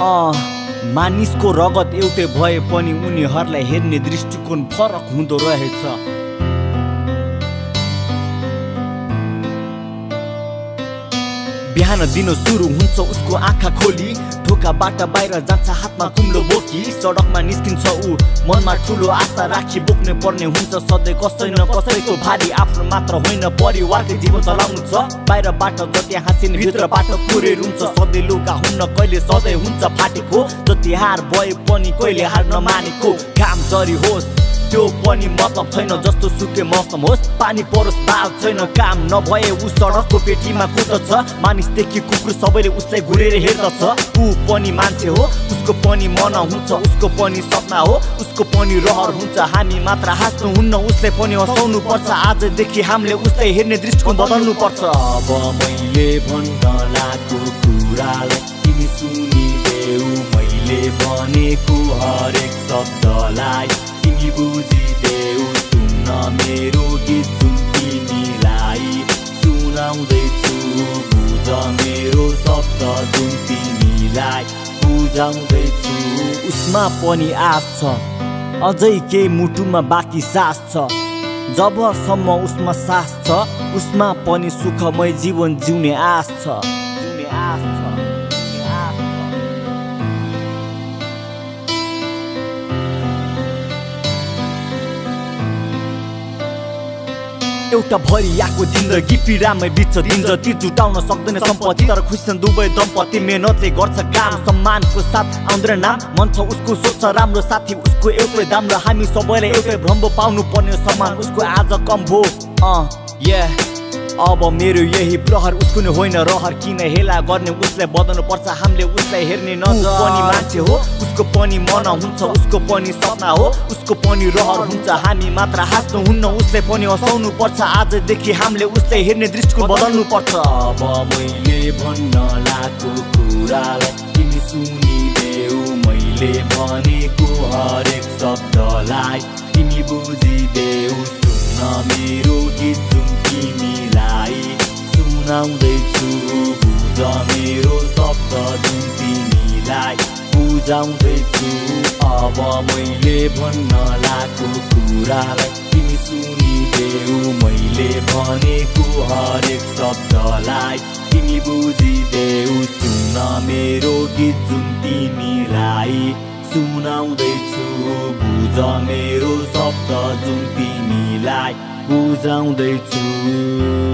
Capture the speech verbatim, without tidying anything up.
मानिसको रगत एउटै भए पनि उनीहरूलाई हेर्ने दृष्टिकोण फरक हुँदो रहेछ। बिहान दिन सुरु हुन्छ उसको आँखा खोली, ढोकाबाट बाहिर जान्छ हातमा कुम्लो बोकी। सडकमा निस्किन्छ ऊ मनमा ठुलो आशा राखी, बोक्ने पर्ने हुन्छ सधैँ कसै न कसैको भारी। आफ्नो मात्र होइन परिवारकै जीवन चलाउनु छ, बाहिरबाट जति हाँसिने भित्रबाट पुरै रुन्छ। सधैँ लुका हुन्न कहिले सधैँ हुन्छ फाटेको, जति हार भए पनि कहिले हार नमानेको। काम जरी होस् त्यो पनि मतलब छैन, जस्तो सुके मौसम होस् पानी परोस् बाल छैन। काम नभए ऊ सडकको पेटीमा कुद्दछ, मानिसदेखि कुकुर सबैले उसलाई घुरेर हेर्दछ। ऊ पनि मान्छे हो, उसको पनि मन हुन्छ, उसको पनि सपना हो, उसको पनि रहर हुन्छ। हामी मात्र हाँस्नु हुन्न, उसलाई पनि हँसाउनु पर्छ। आजदेखि हामीले उसलाई हेर्ने दृष्टिकोण बदल्नु पर्छ। अब मैले भन्न लागेको कुरालाई तिमी सुनिदेऊ, मैले भनेको हरेक शब्दलाई तिमी बुझिदेऊ। सुन्न मेरो गीत जुन तिमीलाई सुनाउँदैछु, बुझ मेरो शब्द जुन तिमीलाई बुझाउँदैछु। उसमा पनि आश छ, अझै केही मुटुमा बाँकी सास छ। जबसम्म उसमा सास छ, उसमा पनि सुखमय जीवन जिउने आश छ, जिउने आश छ। एउटा भरियाको जिन्दगी पीडामै बित्छ दिन जति। जुटाउन सक्दैन सम्पत्ति तर खुसी छन् दुवै दम्पति। मेहनतले गर्छ काम, सम्मानको साथ आउँदैन नाम। मन छ उसको सोच्छ राम्रो साथी, उसको एउटै दाम। र हामी सबैलाई एउटै भ्रम पाउनु पर्ने सम्मान, उसको आज कम भो। अँ yeah अब मेरो यही प्रहर, उसको नै होइन रहर। किन हेला गर्ने उसलाई बदल्नु पर्छ, हामीले उसलाई हेर्ने नजर। पनि मान्छे हो, उसको पनि मन हुन्छ, उसको पनि सपना हो, उसको पनि रहर हुन्छ। हामी मात्र हाँस्नु हुन्न, उसलाई पनि हँसाउनु पर्छ। आजदेखि हामीले उसलाई हेर्ने दृष्टिकोण बदल्नु पर्छ। अब मैले भन्न लागेको कुरालाई तिमी सुनिदेऊ, मैले भनेको हरेक शब्दलाई तिमी बुझिदेऊ। सुन्न मेरो गीत जुन तिमीलाई सुनाउँदैछु, बुझ मेरो शब्द जुन तिमीलाई बुझाउँदैछु। अब मैले भन्न लागेको कुरालाई तिमी सुनिदेऊ, मैले भनेको हरेक शब्दलाई तिमी बुझिदेऊ। सुन मेरो गीत जुन तिमीलाई सुनाउँदैछु, बुझ मेरो शब्द जुन तिमीलाई बुझाउँदैछु।